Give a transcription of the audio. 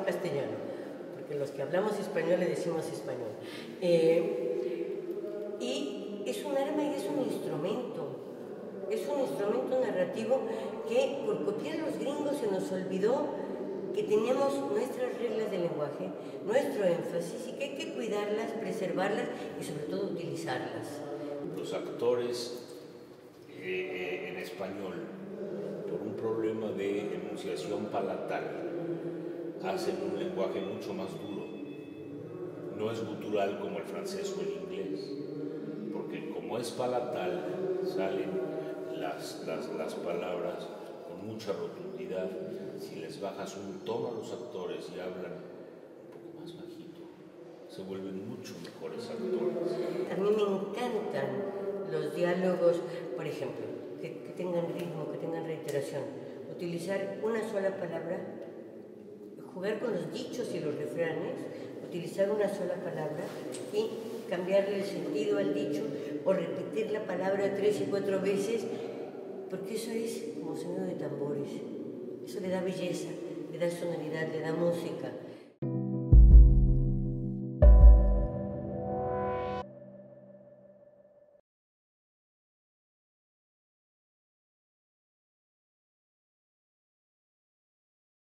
castellano, porque los que hablamos español le decimos español. Y es un arma y es un instrumento narrativo que por copiar a los gringos se nos olvidó que teníamos nuestras reglas de lenguaje, nuestro énfasis, y que hay que cuidarlas, preservarlas y sobre todo utilizarlas. Los actores en español, por un problema de enunciación palatal, hacen un lenguaje mucho más duro. No es gutural como el francés o el inglés, porque como es palatal, salen las palabras con mucha rotundidad. Si les bajas un tono a los actores y hablan un poco más bajito, se vuelven mucho mejores actores. A mí me encantan los diálogos, por ejemplo, que tengan ritmo, que tengan reiteración. Utilizar una sola palabra, jugar con los dichos y los refranes, utilizar una sola palabra y cambiarle el sentido al dicho o repetir la palabra 3 y 4 veces, porque eso es como sonido de tambores. Eso le da belleza, le da sonoridad, le da música.